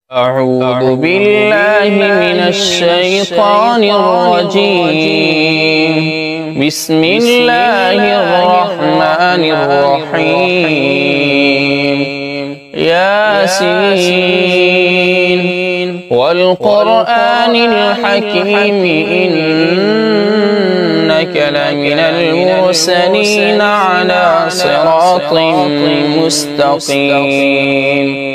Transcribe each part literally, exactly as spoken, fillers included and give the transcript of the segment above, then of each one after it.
أعوذ بالله من الشيطان الرجيم. بسم الله الرحمن الرحيم. ياسين والقرآن الحكيم إنك لمن المرسلين على صراط مستقيم.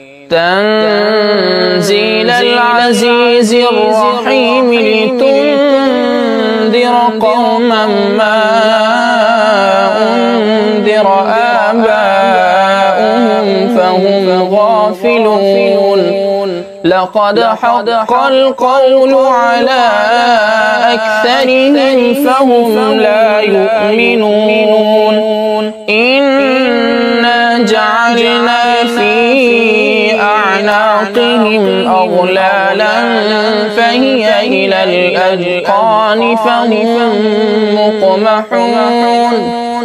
تنزيل العزيز الرحيم لتنذر قوما ما أنذر آباؤهم فهم غافلون. لقد حق القول على أكثرهم فهم لا يؤمنون. إنا جعلنا في أعناقهم أغلالا فهي إلى الأذقان فهم مقمحون.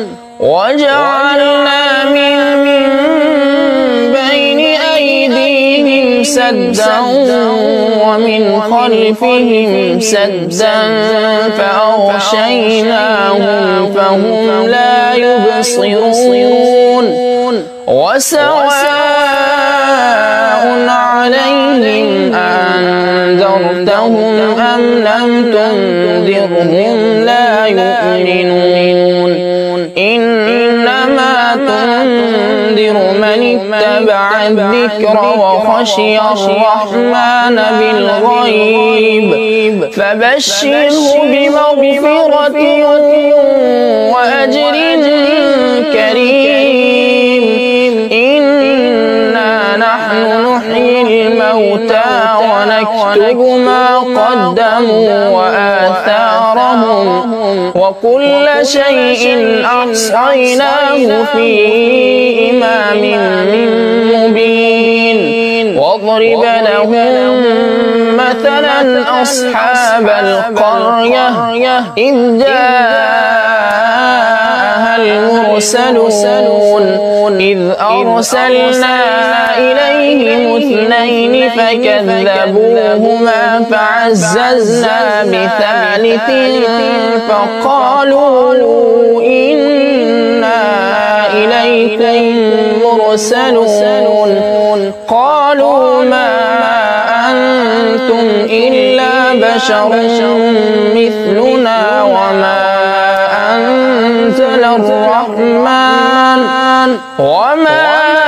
وجعلنا من بين أيديهم سدا ومن خلفهم سدا فأغشيناهم فهم لا يبصرون. وسواء عليهم أنذرتهم أم لم تنذرهم لا يؤمنون. إنما تنذر من اتبع الذكر وخشي الرحمن بالغيب فبشره بمغفرة وأجر كريم. إنا نحن نحيي الموتى ونكتب ما قدموا وآثارهم وكل شيء أحصيناه في إمام مبين. واضرب لهم مثلا أصحاب القرية إذ جاءها المرسلون إذ أرسلنا إليهم اثنين فكذبوهما فعززنا بثالث فقالوا إنا إليكم مرسلون. قالوا ما أنتم إلا بشر مثلنا وما أنزل الرحمن وما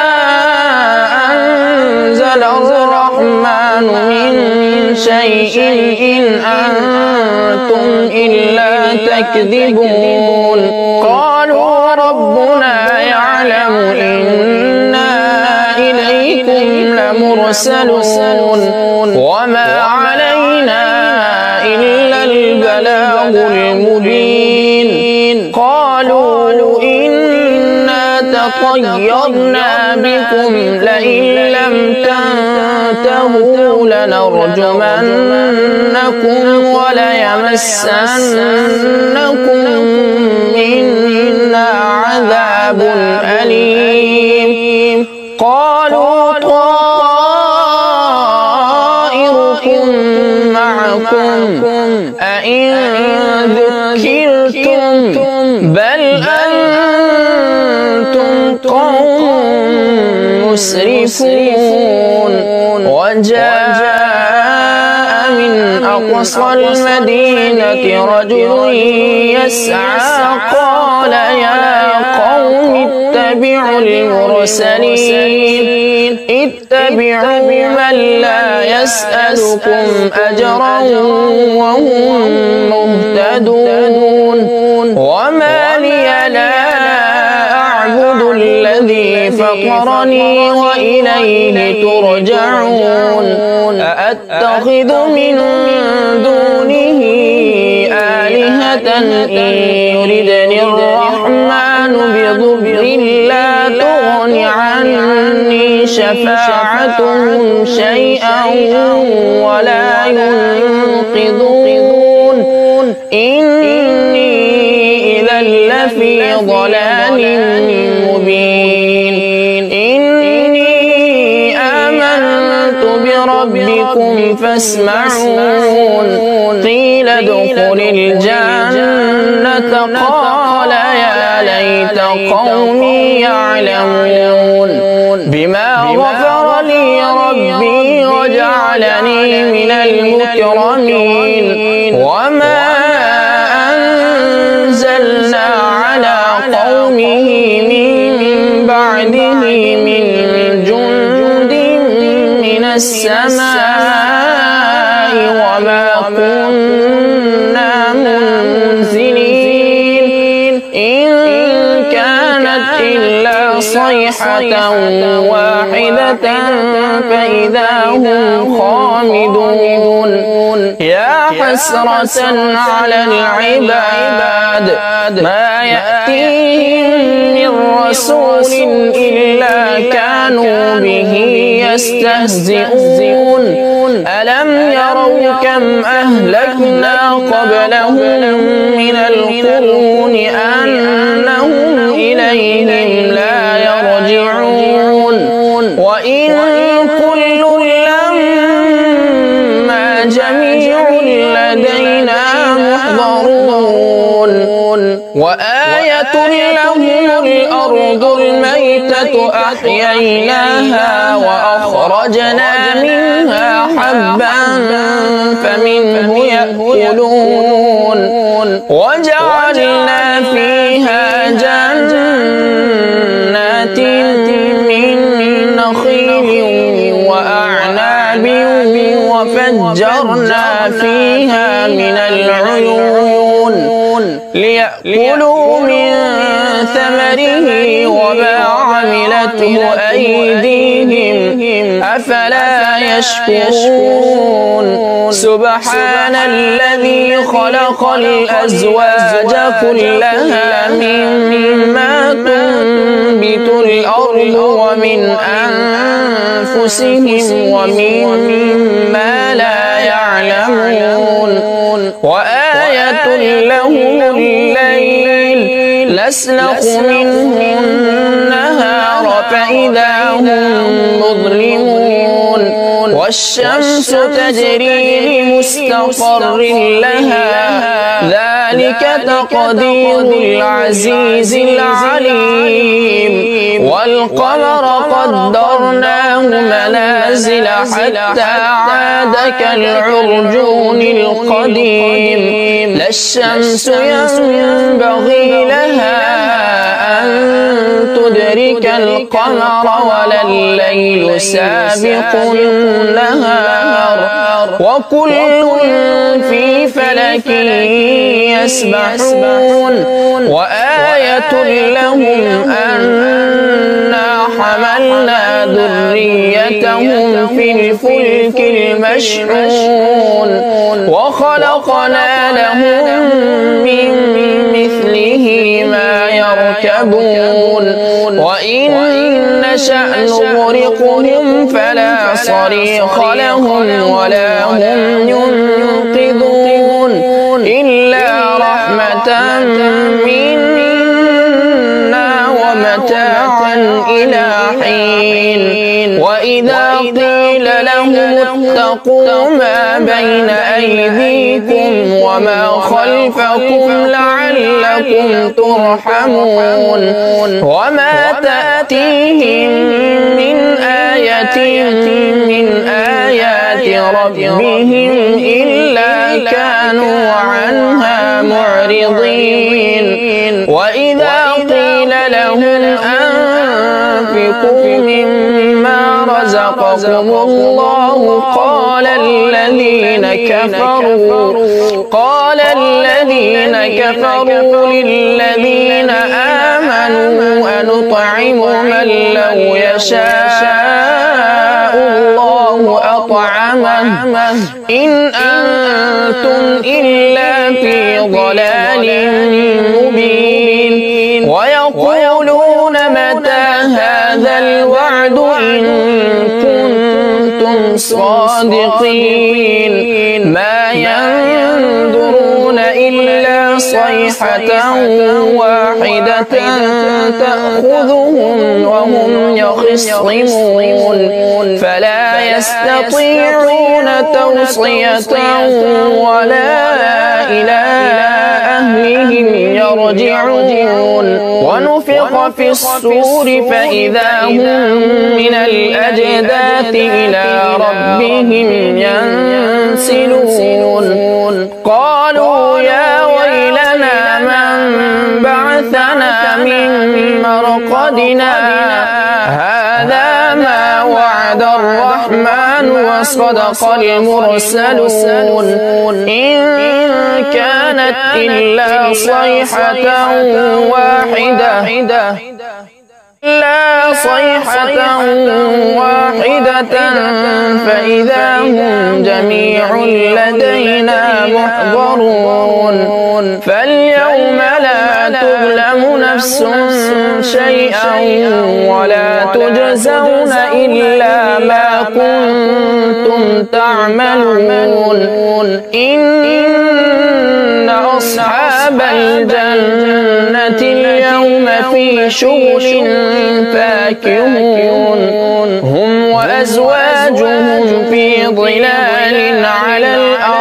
أنزل الرحمن من شيء إن أنتم إلا تكذبون. قالوا ربنا يعلم إنا إليكم لمرسلون وما علينا إلا البلاغ المبين. قالوا إنا تطيرنا بكم لئن لم تنتهوا لنرجمنكم وليمسنكم منا عذاب أليم. قالوا طائركم معكم أئن ذكرتم بل أنتم قوم مسرفون. وجاء من أقصى المدينة رجل يسعى قال يا قوم اتبعوا المرسلين اتبعوا من لا يسألكم أجرا وهم مهتدون. وما لي لا أعبد الذي فطرني وإليه ترجعون. أأتخذ من دونه آلهة إن يردني الرحمن بضر لا تغن عني شفاعتهم شيئا ولا ينقذون. إني إذا لفي ضلال مبين. إني آمنت آمنت بربكم فاسمعون قيل ادخل الجنة قال يا ليت قومي يعلمون بما غفر لي ربي وجعلني من المكرمين وما أنزلنا على قومه من بعده من جند من السماء وما كنا منزلين إن كانت إلا صيحة واحدة فإذا هم خامدون يا حسرة على العباد ما يأتيهم من رسول إلا كانوا به يستهزئون ألم يروا كم أهلكنا قبلهم من القرون أنهم إليهم لا يرجعون وإن كل لما جميع لدينا محضرون وآية لهم الأرض الميتة أحييناها وأخرجنا منها حبا فمنه يأكلون وجعلنا فيها جنات من نخيل وأعناب وفجرنا فيها من العيون ليأكلوا من ثمره وما عملته أيديهم أفلا يشكرون سبحان الذي خلق الأزواج كلها مما تنبت الأرض ومن أنفسهم ومما لا يعلمون وآية لهم الليل نسلخ منه النهار فإذا هم مظلمون والشمس تجري لمستقر لها ذلك تقدير العزيز العليم والقمر قدرناه منازل حتى عاد كالعرجون القديم لا الشمس ينبغي لها أن تدرك القمر ولا الليل سابق النهار وكل في فلك يسبحون وآية لهم أنا حملنا ذريتهم في الفلك المشحون وخلقنا لهم من مثله ما يركبون وإن نشأ نغرقهم فلا صريخ لهم ولا هم ينقذون إلا رحمة منا ومتاعا إلى حين وإذا قيل لهم اتقوا ما بين أيديكم وما خلفكم لعلكم ترحمون وما تأتيهم من آية من آيات ربهم إلا كانوا عنها معرضين وإذا قيل لهم أنفقوا مما رزقكم الله قال الذين كفروا قال الذين كفروا للذين آمنوا أنطعم من لو يشاء الله أطعمه إن أنتم إلا في ضلال مبين ويقولون متى هذا الوعد إن كنتم صادقين ما ينظرون إلا صيحة واحدة تأخذهم وهم يخصمون فلا يستطيعون توصية ولا إلى أهلهم يرجعون ونفخ في الصور فإذا هم من الأجداث إلى ربهم ينسلون قالوا يا ويلنا من بعثنا من مرقدنا هذا ما وعد الرحمن وصدق المرسلون إن كانت إلا صيحة واحدة لا صيحة واحدة فإذا هم جميع لدينا محضرون فاليوم لا تظلم نفس شيئا ولا تجزون إلا ما كنتم تعملون إن أصحاب الجنة اليوم في شغل فاكهون هم وأزواجهم في ظلال على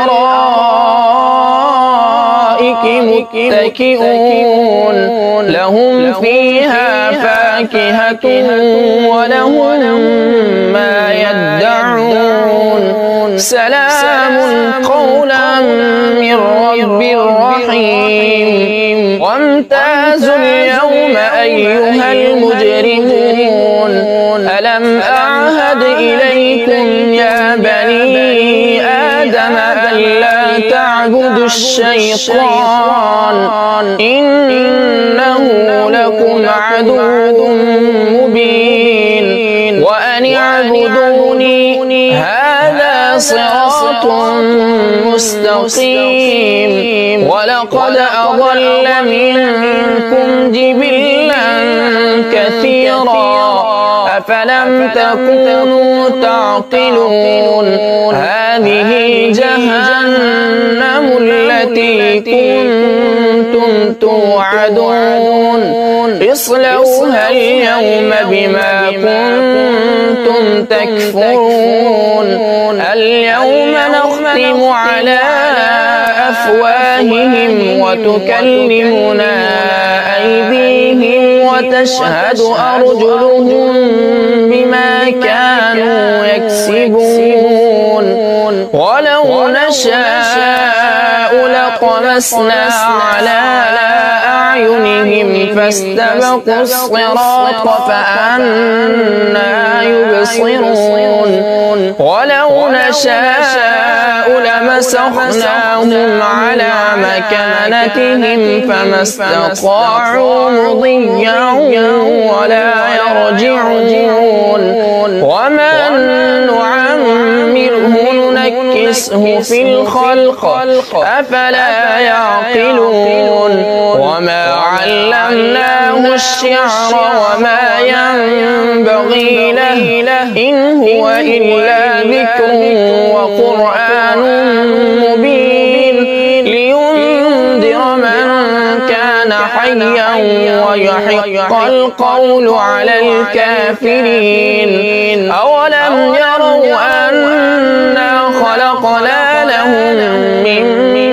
الأرائك متكئون لهم فيها فاكهة ولهم ما يدعون سلام قولا من رب رحيم وامتازوا اليوم أيها المجرمون ألم أعهد إليكم يا بني آدم ألا تعبدوا الشيطان إنه لكم عدو مبين وأن اعبدوني هذا صراط مستقيم ولقد أضل منكم جبلا كثيرا أفلم تكونوا تعقلون هذه جهنم التي كنتم توعدون اصلوها اليوم بما كنتم تكفرون اليوم نختم على أفواههم وتكلمنا أيديهم وتشهد أرجلهم بما كانوا يكسبون ولو نشاء لطمسنا على أعينهم فاستبقوا الصراط فأنى يبصرون ولو نشاء لمسخناهم على مكانتهم فما استطاعوا مضيا ولا يرجعون ومن نعمره ننكسه في الخلق أفلا يعقلون وما علمناه الشعر وما ينبغي له إن هو إلا ذكر وقرآن مبين لينذر من كان حيا ويحق القول على الكافرين أولم يروا أنا خلقنا لهم مما